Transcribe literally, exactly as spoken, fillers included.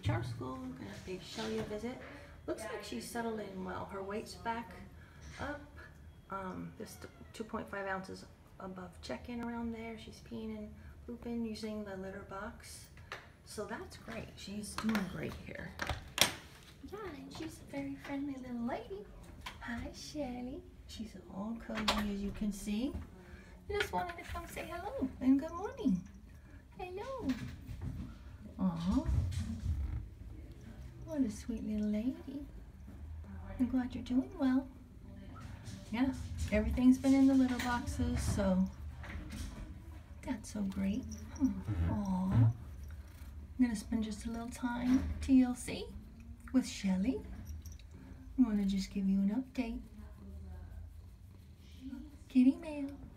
H R school. Gonna pay Shelley a visit. Looks like she's settled in well. Her weight's back up. Um, this two point five ounces above check-in around there. She's peeing and pooping using the litter box. So that's great. She's doing great here. Yeah, and she's a very friendly little lady. Hi, Shelley. She's all cozy, as you can see. I just wanted to come say hello and good morning. Hello. Aw. What a sweet little lady. I'm glad you're doing well. Yeah, everything's been in the litter boxes, so that's so great. Aw. I'm gonna spend just a little time T L C with Shelley. I want to just give you an update. Kitty mail.